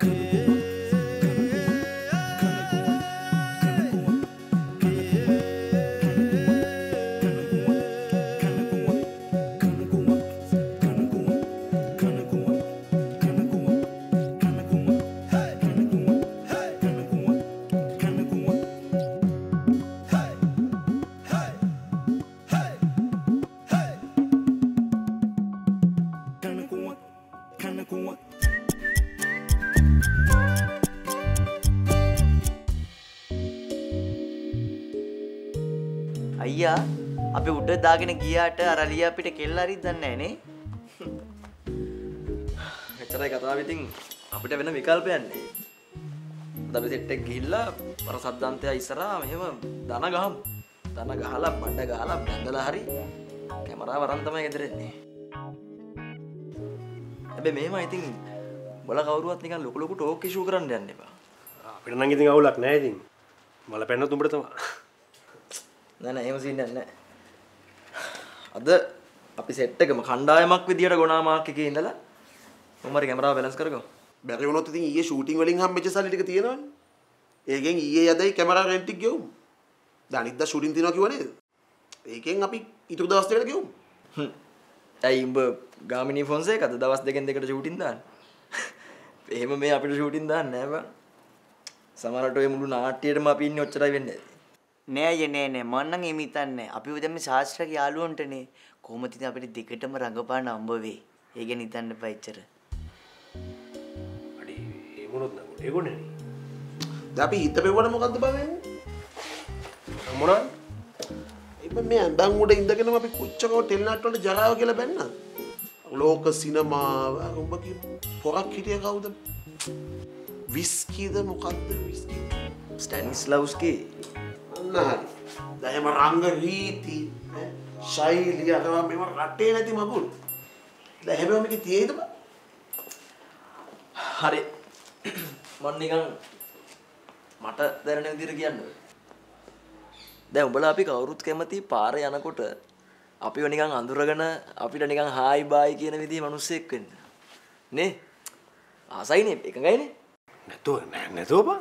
අයියා අපි උඩ දාගෙන ගියාට අර අලියා අපිට කෙල්ල හරි දන්නේ නැහැ නේ. එච්චරයි කතාව. ඉතින් අපිට වෙන විකල්පයක් නැහැ. අපි සෙට් එක ගිහිල්ලා අර සද්දන්තය ඉස්සරහා මෙහෙම දන ගහමු. දන ගහලා බඩ ගහලා බැඳලා හරි කැමරාව අරන් තමයි ගෙදර එන්නේ. හැබැයි මෙහෙම ඉතින් බල කවුරුවත් නිකන් ලොකු ලොකු ටෝක් ඉෂුව කරන්න යන්න එපා. අපිට නම් ඉතින් අවුලක් නැහැ ඉතින්. මල පැන්නත් උඹට තමයි. නෑ එහෙම සීන් නෑ. අද අපි සෙට් එකම කණ්ඩායමක් විදියට ගොනා මාක් එකේ ඉඳලා මොමරි කැමරාව බැලන්ස් කරගමු. බැරි වුණොත් ඉතින් ඊයේ ෂූටින් වලින් හම්බෙච්ච සල්ලි ටික තියෙනවනේ. ඒකෙන් ඊයේ යදයි කැමරා රෙන්ට් එක ගෙවමු. දැන් අනිද්දා ෂූටින් තියනවා කිව්ව නේද? ඒකෙන් අපි ඊටු දවස් දෙකකට ගෙවමු. ඇයි උඹ ගාමිණී ෆොන්සේකද දවස් දෙකෙන් දෙකට ෂූටින් දාන්නේ? එහෙම මේ අපිට ෂූටින් දාන්නේ නෑ බං. සමහරට ඔය මුළු නාට්‍යයටම අපි ඉන්නේ ඔච්චරයි වෙන්නේ. නෑ යේ නෑ මම නම් එහෙම හිතන්නේ. අපි දැන් මේ ශාස්ත්‍රක යාළුවන්ටනේ කොහොමද ඉතින් අපිට දෙකටම රඟපාන හම්බ වෙයි. ඒ ගැන හිතන්න එපා එච්චර. අඩි ඒ මොනොත් නෑ ඒගොල්ලෝ නේ. දැන් අපි හිතපෙවුවට මොකද්ද බං වෙන්නේ? මොනවද? ඉතින් මේ අඳන් උඩ ඉඳගෙනම අපි කොච්චර ටෙල් නාට්‍ය වලට ජරාව කියලා බැන්නද? ලෝක සිනමාව උඹ කි පොරක් හිටිය කවුද? විස්කිද මොකද්ද විස්කි? ස්ටැනිස්ලව්ස්කි. අන්න හරි. දැන් එම රංග රීති ශෛලිය අතවා මේව රටේ නැති මගුල්. දැන් හැබැයි මේක තියෙයිද බං? හරි. මම නිකන් මට දැනෙන විදිහට කියන්නේ. දැන් උඹලා අපි කවුරුත් කැමති පාරේ යනකොට අපිව නිකන් අඳුරගෙන අපිට නිකන් හායි බායි කියන විදිහේ මිනිස්සෙක් වෙන්න. නේ? ආසයිනේ එකඟයිනේ? නැතෝ බං.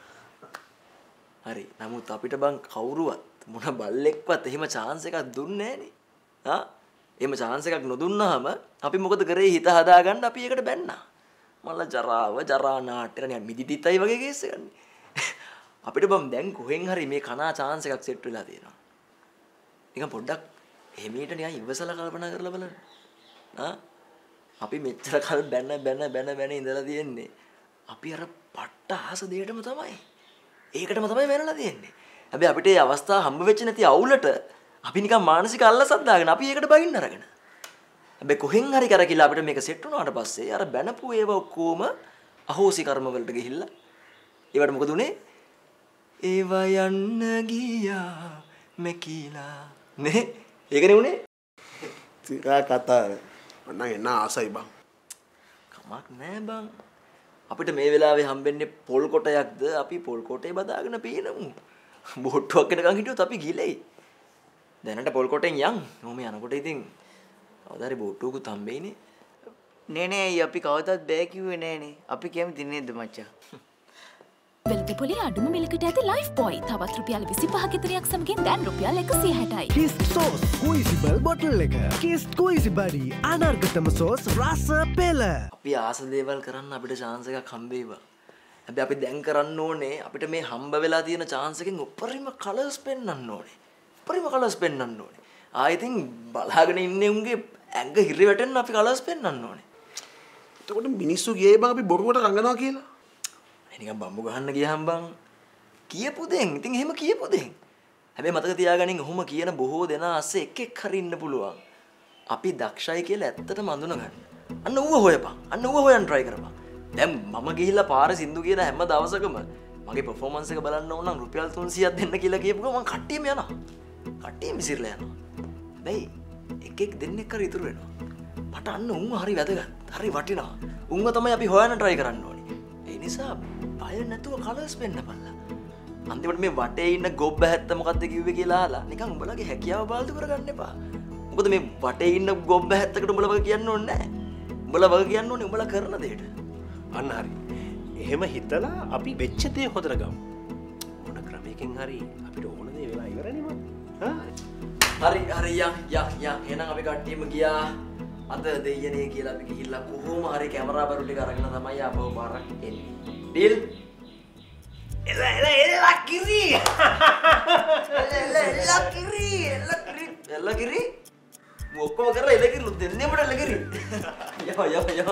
හරි. නමුත් අපිට බං කවුරුවත් මොන බල්ලෙක්වත් එහෙම chance එකක් දුන්නේ නැහනේ. හා? එහෙම chance එකක් නොදුන්නාම අපි මොකද කරේ හිත හදාගන්න අපි ඒකට බැන්නා. මල්ල ජරා නාට්‍යර නිකන් මිදිටිතයි වගේ කේස් එකන්නේ. අපිට බම් දැන් කොහෙන් හරි මේ කනා chance එකක් සෙට් වෙලා තියෙනවා. නිකන් පොඩ්ඩක් එමෙයට නිකන් ඉවසලා කල්පනා කරලා බලන්න. ආ? අපි මෙච්චර කල් බැන ඉඳලා තියෙන්නේ. අපි අර පට්ට ආස දෙයටම තමයි. ඒකටම තමයි වෙනලා තියෙන්නේ. හැබැයි අපිට මේ අවස්ථාව හම්බ වෙච්ච නැති අවුලට අපි නිකන් මානසික අල්ලසක් දාගෙන අපි ඒකට බයින්න අරගෙන. හැබැයි කොහෙන් හරි කරකිලා අපිට මේක සෙට් වුණාට පස්සේ අර බැනපු ඒවා ඔක්කොම අහෝසි කර්ම වලට ගිහිල්ලා ඒවට මොකද උනේ? ඒවා යන්න ගියා මෙකිලා නේ? ඒකනේ උනේ. තිරා කතාව. මම එන්න ආසයි බං. කමක් නෑ බං. අපිට මේ වෙලාවේ හම්බෙන්නේ පොල් කොටයක්ද අපි පොල් කොටේ බදාගෙන පීනමු. බෝට්ටුවක් එනකන් හිටියොත් අපි ගිලෙයි. දැනට පොල් කොටෙන් යන්. මොම යනකොට ඉතින් කවදාරි බෝට්ටුවකුත් හම්බෙයිනේ. නෑ අපි කවදාවත් බෑ කිව්වේ නෑනේ. අපි කැමති නේද මචං? වෙළඳපොලේ අඩුම මිලකට ඇති ලයිෆ් බොයි තවත් රුපියල් 25 ගෙදරයක් සමගින් දැන් රුපියල් 160යි. කිස්ට් සෝස් කුයිසිබල් බොටල් එක. කිස්ට් කුයිසිබඩි අනර්ගතම සෝස් රස පෙළ. අපි ආස දේවල් කරන්න අපිට chance එකක් හම්බෙයිවා. හැබැයි අපි දැන් කරන්න ඕනේ අපිට මේ හම්බ වෙලා තියෙන chance එකෙන් උපරිම කලර්ස් පෙන්වන්න ඕනේ. උපරිම කලර්ස් පෙන්වන්න ඕනේ. ඉතින් බලාගෙන ඉන්නේ උන්ගේ ඇඟ හිරි වැටෙන්න අපි කලර්ස් පෙන්වන්න ඕනේ. එතකොට මිනිස්සු ගියේ බං අපි බොරුවට රංගනවා කියලා. නිකන් බම්බු ගහන්න ගියහම බං කියපු දෙන් ඉතින් එහෙම කියපු දෙන් හැබැයි මතක තියාගනින් ඔහොම කියන බොහෝ දෙනා අස්සේ එක් හරි ඉන්න පුළුවන් අපි දක්ෂයි කියලා ඇත්තටම අඳුන ගන්න අන්න ඌව හොයපන් අන්න ඌව හොයන්න try කරපන් දැන් මම ගිහිල්ලා පාරේ සින්දු කියන හැම දවසකම මගේ performance එක බලන්න ඕන නම් රුපියල් 300ක් දෙන්න කියලා කියපු ගමන් මං කට්ටියම යනවා කට්ටියම ඉසිරලා යනවා හැබැයි එකෙක් දෙන්නෙක් හරි ඉතුරු වෙනවා මට අන්න ඌව හරි වැදගත් හරි වටිනවා ඌව තමයි අපි හොයන්න try කරන්න ඕනේ ඒ නිසා බය නැතුව කලර්ස් පෙන්නපල්ලා. අන්තිමට මේ වටේ ඉන්න ගොබ්බ හැත්ත මොකද්ද කිව්වේ කියලා අහලා නිකන් උඹලගේ හැකියාව බාල්දු කරගන්න එපා. මොකද මේ වටේ ඉන්න ගොබ්බ හැත්තකට උඹලා වගේ කියන්න ඕනේ නැහැ. උඹලා වගේ කියන්න ඕනේ උඹලා කරන දෙයට. අන්න හරි. එහෙම හිතලා අපි වෙච්ච දේ හොදලා ගමු. මොන ක්‍රමයකින් හරි අපිට ඕන දේ වෙලා ඉවරනේ මම. හරි යන් එහෙනම් අපි කට්ටියම ගියා. අද දෙයනේ කියලා අපි ගිහිල්ලා කොහොම හරි කැමරා බරු ටික අරගෙන තමයි ආපහු පාරක් එන්නේ. ඩීල්? එලා කිරි. එලා කිරි. මොකෝ කරලා එලා කිරි දෙන්නේ මට එලා කිරි. යව.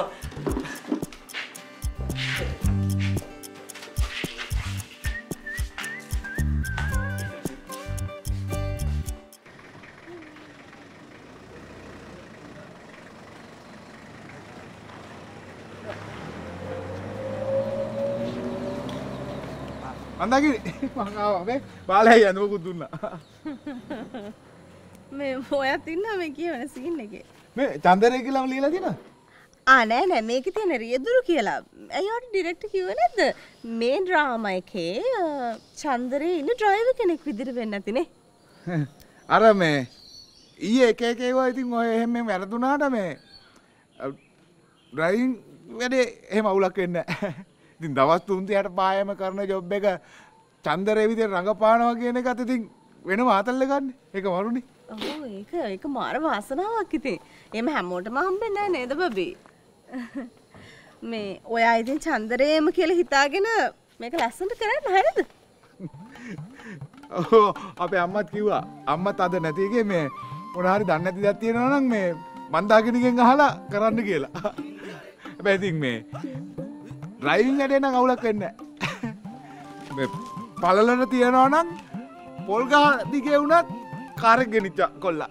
මන්දාකිරි මං ආවා මේ බාලයි යනවකුත් දුන්නා මේ ඔයත් ඉන්නවා මේ කියවන සීන් එකේ මේ චන්දරේ කියලාම ලියලා තියෙනවා නෑ මේකේ තියෙන රියදුරු කියලා අයියාට ඩිරෙක්ටර් කිව්වේ නැද්ද මේ ඩ්‍රාමා එකේ චන්දරේ ඉන්න ඩ්‍රයිවර් කෙනෙක් විදිහට වෙන්න ඇතිනේ අර මේ ඊයේ එක ඒවා ඉතින් ඔය එහෙම වැරදුනාට මේ ඩ්‍රයිවිං වැඩේ එහෙම අවුලක් වෙන්නේ නැහැ ඉතින් දවස් 3-4ට පායම කරන ජොබ් එක චන්දරේ විදිහට රඟපානවා කියන එකත් ඉතින් වෙනම ආතල්ල ගන්න. ඒක වරුනේ. ඔව් ඒක මාර වාසනාවක් ඉතින්. එහෙම හැමෝටම හම්බෙන්නේ නැහැ නේද බබී? මේ ඔයා ඉතින් චන්දරේම කියලා හිතාගෙන මේක ලස්සනට කරන්න හරිද? ඔව් අපේ අම්මත් කිව්වා. අම්මත් අද නැති එකේ මේ මොන හරි දන්නේ නැති දයක් තියෙනවා නම් මේ මන්දාකිනිගෙන් අහලා කරන්න කියලා. හැබැයි ඉතින් මේ ඩ්‍රයිවිං වැඩේ නම් අවුලක් වෙන්නේ නැහැ. මේ පළලට තියනවා නම් පොල් ගහ දිගේ වුණත් කාර් එක ගෙනිච්ච කොල්ලා.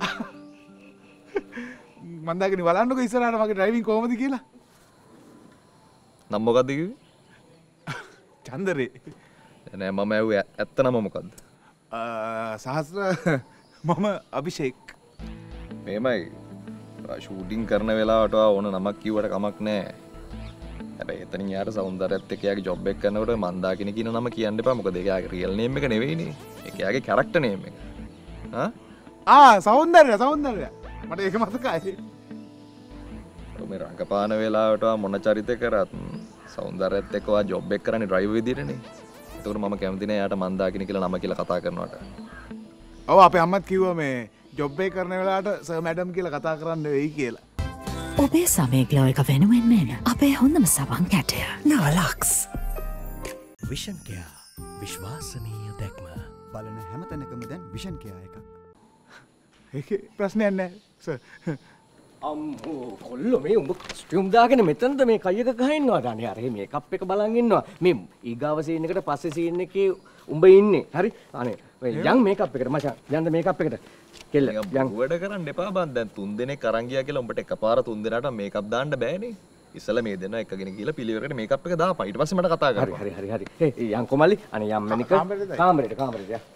මන්දාකිනි බලන්නකො ඉස්සරහට මගේ ඩ්‍රයිවිං කොහොමද කියලා. නම් මොකද්ද කිව්වේ? චන්දරේ. නෑ මම ඇහුවේ ඇත්ත නම මොකද්ද? සහස්‍ර මම අභිෂේක්. මේමයි ෂූටින් කරන වෙලාවට ඕන නමක් කිව්වට කමක් නෑ. හැබැයි එතනින් යාට සෞන්දර්යයත් එක්ක යාගේ ජොබ් එක කරනකොට මන්දාකිනි කියන නම කියන්න එපා. මොකද ඒක යාගේ රියල් නේම් එක නෙවෙයිනේ. ඒක යාගේ කැරක්ටර් නේම් එක. සෞන්දර්ය මට ඒක මතකයි. මේ රංගපාන වෙලාවට මොන චරිත කරත් සෞන්දර්යයත් එක්ක වා ජොබ් එක කරන්නේ ඩ්‍රයිවර් විදිහටනේ. ඒකට මම කැමති නෑ යාට මන්දාකිනි කියලා නම කියලා කතා කරනවට. ඔව් අපේ අම්මත් කිව්වා මේ ජොබ් එක කරන වෙලාවට සර් මැඩම් කියලා කතා කරන්න වෙයි කියලා. ඔබේ සමය ග්ලෝ එක වෙනුවෙන් මේන අපේ හොඳම සවන් කැටය නාලක්ස් විෂන් කයා විශ්වාසනීය දැක්ම බලන හැමතැනකම දැන් විෂන් කයා එකක් ඒක ප්‍රශ්නයක් නැහැ අම්මෝ කොල්ලෝ මේ උඹ ස්ටියුම් දාගෙන මෙතනද මේ කයි එක ගහින්නවද අනේ අර මේ මේකප් එක බලන් ඉන්නවා මේ ඊගාව සීන් එකට පස්සේ සීන් එකේ උඹ ඉන්නේ හරි අනේ යන් මේකප් එකට මචං යන්න මේකප් එකට කෙල්ල යන් වැඩ කරන්න එපා බං දැන් 3 දෙනෙක් අරන් ගියා කියලා උඹට එකපාර 3 දෙනාට මේකප් දාන්න බෑනේ ඉස්සලා මේ දෙන්නා එකගෙන ගිහලා පිළිවෙලකට මේකප් එක දාපන් ඊට පස්සේ මට කතා කරපන් හරි ඒ යන් කොමලි අනේ යම් මැනික කාමරේට යන්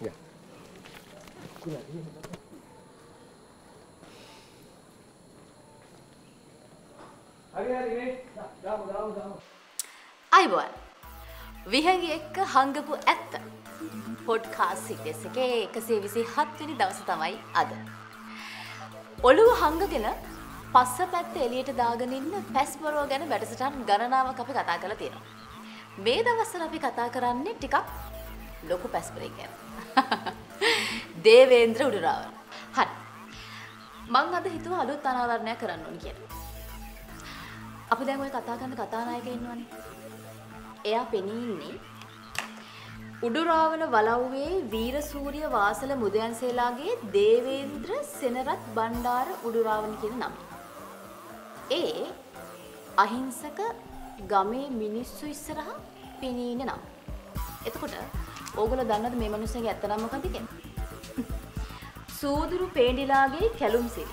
අයිබෝන් විහඟි එක්ක හංගපු ඇත්ත පොඩ්කාස්ට් සීරීස් එකේ 127 වෙනි දවස තමයි අද. ඔළුව හංගගෙන පස්ස පැත්ත එළියට දාගෙන ඉන්න පැස්මරෝ ගැන වැඩසටහන් ගණනාවක් අපි කතා කරලා තියෙනවා. මේ දවස්වල අපි කතා කරන්නේ ටිකක් ලොකු පැස්මරෙක් ගැන. දේවේන්ද්‍ර උඩුරාවල. හරි. මම අද හිතුවා අලුත් අනාවරණයක් කරන්න ඕනි කියලා. අපි දැන් ඔය කතා කරන කතානායකයෙක් ඉන්නවනේ. එයා පෙනී ඉන්නේ උඩුරාවල වලව්වේ වීරසූරිය වාසල මුදයන්සේලාගේ දේවේන්ද්‍ර සෙනරත් බණ්ඩාර උඩුරාවන කියන නම. ඒ අහිංසක ගමේ මිනිස්සු ඉස්සරහා පෙනී ඉන්න නම. එතකොට ඕගොල්ලෝ දන්නවද මේ මිනිස්සුගේ ඇත්ත නම මොකක්ද කියලා? සූදුරු පේඬිලාගේ කැලුම් සිරි.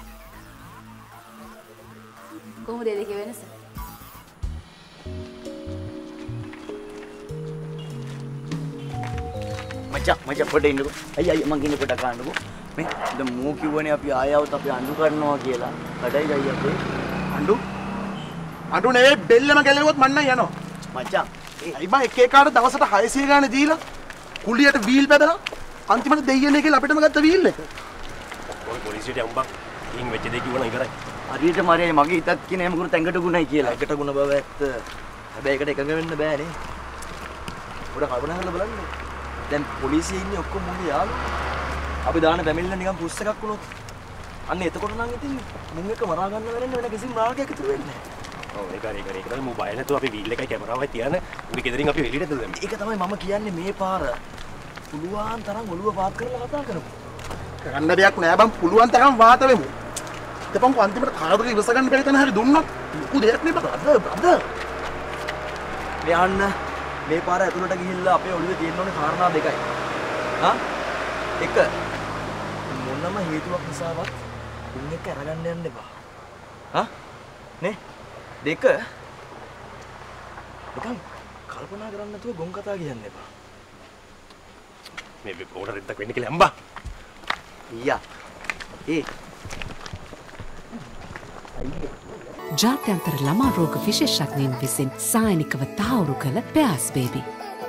කොහොමද ඒ දෙකේ වෙනස? මචං පොඩ්ඩ ඉන්නකෝ. අයියා මං ඉන්නේ පොඩ්ඩක් ගන්නකෝ. මේ දැන් මූ කිව්වනේ අපි ආයවුත් අපි අඬු කරනවා කියලා. කඩයි ගයි අපේ. අඬු නෙවෙයි බෙල්ලම ගැලෙවුවොත් මන්න යනවා. මචං ඒ බා එක එකාට දවසට 600 ගානේ දීලා කුලියට වීල් බැදලා අන්තිමට දෙයියනේ කියලා අපිටම ගත්ත වීල් එක. ඔය පොලිසියට යම්බා. ඉන් වෙච්ච දෙයක් කිව්වනම් ඉවරයි. හරියට මාරේ මගේ හිතත් කියන හැම කෙනෙකුට ඇඟට ගුණයි කියලා. ඇඟට ගුණ බව ඇත්ත. හැබැයි ඒකට එකඟ වෙන්න බෑනේ. පොඩ කල්පනා කරලා බලන්න. දැන් පොලිසිය ඉන්නේ ඔක්කොම මුගේ යාළුවෝ. අපි දාන පැමිණිල්ල නිකන් පුස් එකක් වුණොත් අන්න එතකොට නම් ඉතින් මුන් එක මරා ගන්න වෙන්නේ වෙන කිසිම රාගයක් ඉතුරු වෙන්නේ නැහැ. ඔව් ඒක තමයි මොබයිල් නැතුව අපි වීල් එකයි කැමරාවයි තියන උඩ ගෙදරින් අපි එළියට දැම්මේ. ඒක තමයි මම කියන්නේ මේ පාර පුළුවන් තරම් ඔළුව පාත් කරලා කතා කරමු. කරන්න දෙයක් නෑ බං පුළුවන් තරම් වාත වෙමු. ඉතපන්කෝ අන්තිමට කාදරේ ඉවස ගන්න බැරි තැන හරි දුන්නොත් ලොකු දෙයක් නේ බං. අද මෙයන්න මේ පාර ඇතුළට ගිහිල්ලා අපේ ඔළුවේ තියෙන්න ඕනේ කාරණා දෙකයි. හා? එක මොනම හේතුවක් නිසාවත් උන් එක අරගන්න යන්න එපා. හා? නේ? දෙක නිකන් කල්පනා කරන්න නැතුව ගොන් කතා කියන්න එපා. මේ ඕඩර් එකක් වෙන්න කියලා අම්බා. ඊයා. ජාත්‍යන්තර ළමා රෝග විශේෂඥයින් විසින් සායනිකව තහවුරු කළ පෙයාස් බේබි.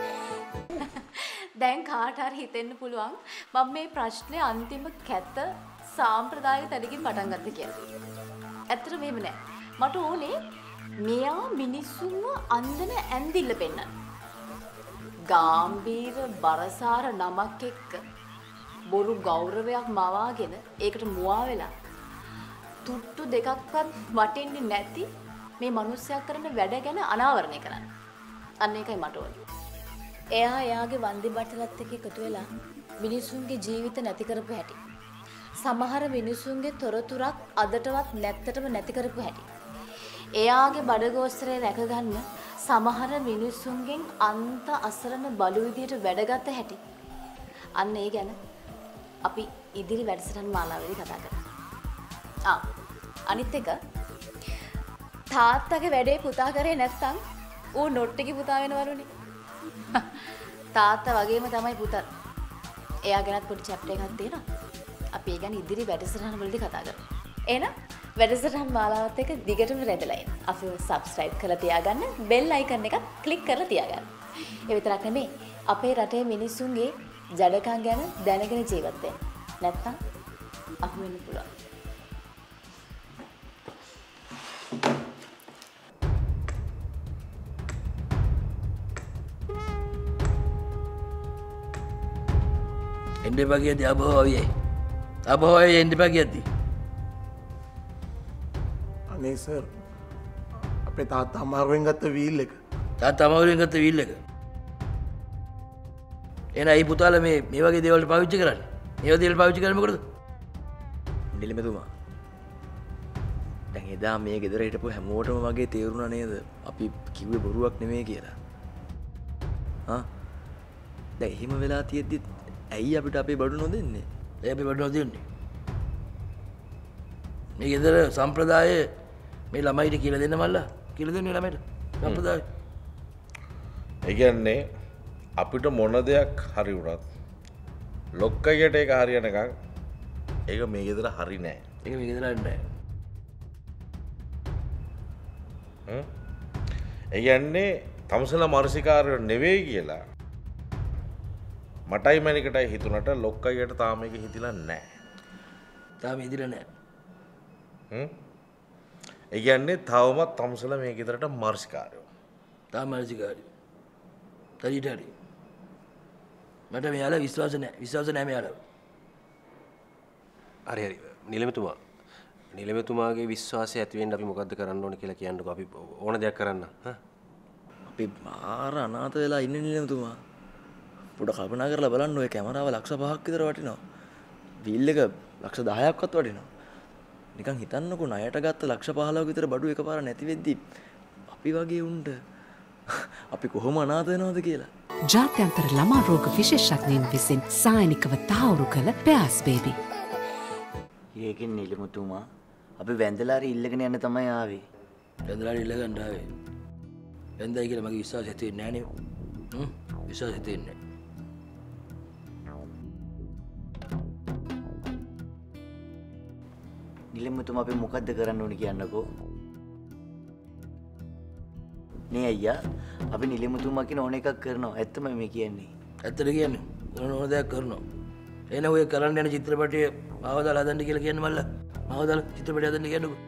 දැන් කාට හරි හිතෙන්න පුළුවන් මම මේ ප්‍රශ්නේ අන්තිම කැත සාම්ප්‍රදායික තැනකින් පටන් ගත්ත කියලා. ඇත්තට මෙහෙම නෑ. මට ඕනේ මෙයා මිනිස්සුන්ව අන්දන ඇඳිල්ල පෙන්නන්න. ගාම්භීර බරසාර නමක් එක්ක බොරු ගෞරවයක් මවාගෙන ඒකට මුවා වෙලා තුට්ටු දෙකක්වත් වටින්නේ නැති මේ මිනිස්සයා කරන වැඩ ගැන අනාවරණය කරන්න. අන්න ඒකයි මට ඕනේ. එයා එයාගේ වන්දි බටලත් එක්ක එකතු වෙලා මිනිසුන්ගේ ජීවිත නැති කරපු හැටි. සමහර මිනිසුන්ගේ තොරතුරක් අදටවත් නැත්තටම නැති කරපු හැටි. එයාගේ බඩගෝස්තරේ රැකගන්න සමහර මිනිසුන්ගෙන් අන්ත අසරණ බලු විදියට වැඩගත් හැටි. අන්න ඒ ගැන අපි ඉදිරි වැඩසටහන් මාලාවේදී කතා කරමු. අනිත් එක තාත්තගේ වැඩේ පුතා කරේ නැත්තම් ඌ නොට්ටේගේ පුතා වෙනවලුනේ. තාත්තා වගේම තමයි පුතත්. එයා ගැනත් පොඩි චැප්ටර් එකක් තියෙනවා. අපි ඒ ගැන ඉදිරි වැඩසටහන වලදී කතා කරමු. එහෙනම් වැඩසටහන් මාලාවත් එක්ක දිගටම රැඳලා ඉන්න. අපිව subscribe කරලා තියාගන්න, bell icon එක click කරලා තියාගන්න. ඒ විතරක් නෙමෙයි අපේ රටේ මිනිස්සුන්ගේ ජඩකම් ගැන දැනගෙන ජීවත් වෙන්න. නැත්තම් අහු වෙන්න පුළුවන්. එන්න එපා කියද්දි අබෝවියේ. අබෝවියේ එන්න එපා කියද්දි. අනේ සර් අපේ තාත්තා අමාරුවෙන් ගත්ත වීල් එක. තාත්තා අමාරුවෙන් ගත්ත වීල් එක. එන අයි පුතාලා මේ වගේ දේවල් පාවිච්චි කරන්නේ. මේ වගේ දේවල් පාවිච්චි කරන්නේ මොකටද? නිලමෙතුමා. දැන් එදා මේ ගෙදර හිටපු හැමෝටම වගේ තේරුණා නේද? අපි කිව්වේ බොරුවක් නෙමෙයි කියලා. හා? දැන් එහෙම වෙලා තියෙද්දි ඇයි අපිට අපේ බඩු නොදෙන්නේ? ඇයි අපි බඩු නොදෙන්නේ? මේ ගෙදර සම්ප්‍රදායේ මේ ළමයිට කියලා දෙන්න මල්ලා. කියලා දෙන්නේ ළමයිට. සම්ප්‍රදාය. ඒ කියන්නේ අපිට මොන දෙයක් හරි වුණත් ලොක්කයට ඒක හරියනකම් ඒක මේ ගෙදර හරි නෑ. ඒක මේ ගෙදර හරි නෑ. ඒ කියන්නේ තමසලා මානසිකාරය නෙවෙයි කියලා මටයි මැනිකටයි හිතුනට ලොක්කයට තාම ඒක හිතිලා නෑ. තාම හිතිලා නෑ. ඒ කියන්නේ තවමත් තමසලා මේ ගෙදරට මානසිකාරයෝ. තාම මානසිකාරයෝ. හරියට හරි. මට මෙයාලා විශ්වාස නෑ මෙයාලා. හරි නිලමෙතුමා. නිලමෙතුමාගේ විශ්වාසය ඇති වෙන්න අපි මොකද්ද කරන්න ඕනේ කියලා කියන්නකෝ. අපි ඕන දෙයක් කරන්න. අපි මාර අනාථ වෙලා ඉන්නේ නිලමෙතුමා. පොඩ කල්පනා කරලා බලන්න ඔය කැමරාව ලක්ෂ 5ක් විතර වටිනවා. වීල් එක ලක්ෂ 10ක්වත් වටිනවා. නිකන් හිතන්නකෝ ණයට ගත්ත ලක්ෂ 15ක විතර බඩු එකපාර නැති වෙද්දි අපි වගේ උන්ට අපි කොහොම අනාථ වෙනවද කියලා. ජාත්‍යන්තර ළමා රෝග විශේෂඥයින් විසින් සායනිකව තහවුරු කළ පෙයාස් බේබි. ඒකෙන් නිලමුතුමා අපි වැඳලාරි ඉල්ලගෙන යන්න තමයි ආවේ. වැඳලාරි ඉල්ලගන්න ආවේ. වැඳයි කියලා මගේ විශ්වාසය තියෙන්නේ නැහැ නේ. විශ්වාසය තියෙන්නේ. නිලමුතුමා අපි මොකද්ද කරන්න ඕනේ කියන්නකෝ. නේ අයියා අපි නිලමුතුමා කියන ඕන එකක් කරනවා. ඇත්තම මේ කියන්නේ. ඇත්තට කියන්නේ ඕන දෙයක් කරනවා. එන ඔය කරන්න යන චිත්‍රපටයේ මාව දාලා හදන්න කියලා කියන්න මල්ලා. මාව දාලා චිත්‍රපටය හදන්න කියන්නකෝ.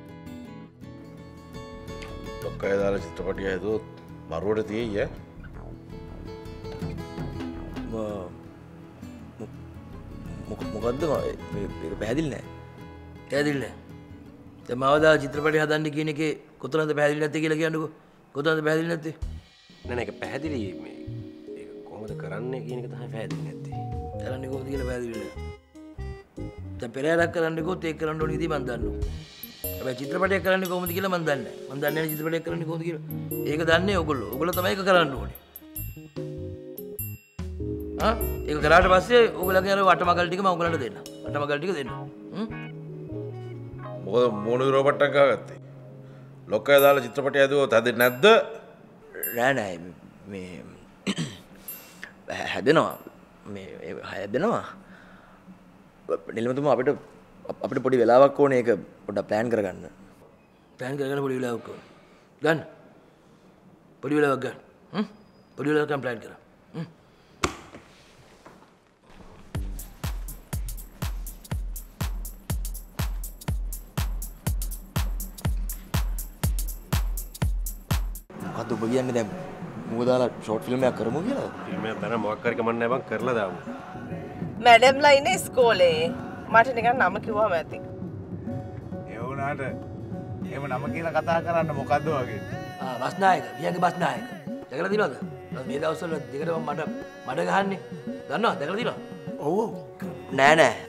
ලොක්කය දාලා චිත්‍රපටය හදුවොත් මරුවට තියෙයි ඈ. මොකද්ද මේක පැහැදිලි නෑ. පැහැදිලි නෑ. දැන් මවදා චිත්‍රපටය හදන්න කියන එකේ කොතනද පැහැදිලි නැත්තේ කියලා කියන්නකෝ. කොතනද පැහැදිලි නැත්තේ? නෑ නෑ ඒක පැහැදිලි මේ ඒක කොහොමද කරන්නේ කියන එක තමයි පැහැදිලි නැත්තේ. කරන්නේ කොහොමද කියලා පැහැදිලි නෑ. දැන් පෙරහැරක් කරන්න ගියොත් ඒක කරන්න ඕන විදිහ මම දන්නවා. හැබැයි චිත්‍රපටයක් කරන්නේ කොහොමද කියලා මම දන්නේ නැහැ. මම දන්නේ නැහැ චිත්‍රපටයක් කරන්නේ කොහොමද කියලා. ඒක දන්නේ ඔයගොල්ලෝ. ඔයගොල්ලෝ තමයි ඒක කරන්න ඕනේ. ඒක කරාට පස්සේ ඔයගොල්ලෝගේ අර වටමගල් ටික මම ඔයගොල්ලන්ට දෙන්නම්. වටමගල් ටික දෙන්නම්. මොකද මොන රොබට්ටක් ගාගත්තේ? ලොක්කය දාලා චිත්‍රපටය හදුවොත් හැදෙන්නේ නැද්ද? නෑ මේ හැදෙනවා. මේ හැදෙනවා. නිලමතුමා අපිට පොඩි වෙලාවක් ඕනේ ඒක පොඩ්ඩක් ප්ලෑන් කරගන්න. ප්ලෑන් කරගන්න පොඩි වෙලාවක් ඕනේ. ගන්න. පොඩි වෙලාවක් ගන්න. පොඩි වෙලාවක් ගන්න ප්ලෑන් කරා. මොකද්ද ඔබ කියන්නේ දැන් මුව දාලා ෂෝට් ෆිල්ම් එකක් කරමු කියලා? ෆිල්ම් එකක් දාන්න මොකක් හරි කමක් නැහැ බං කරලා දාමු. මැඩම්ලා ඉන්නේ ඉස්කෝලේ. මට නිකන් නම කිව්වම ඇති. ඒ වුණාට එහෙම නම කියලා කතා කරන්න මොකද්ද වගේ? බස්නායක, පියගේ බස්නායක. දැකලා තියෙනවද? මේ දවස්වල දෙකටම මට ගහන්නේ. දන්නවද? දැකලා තියෙනවද? ඔව්. නෑ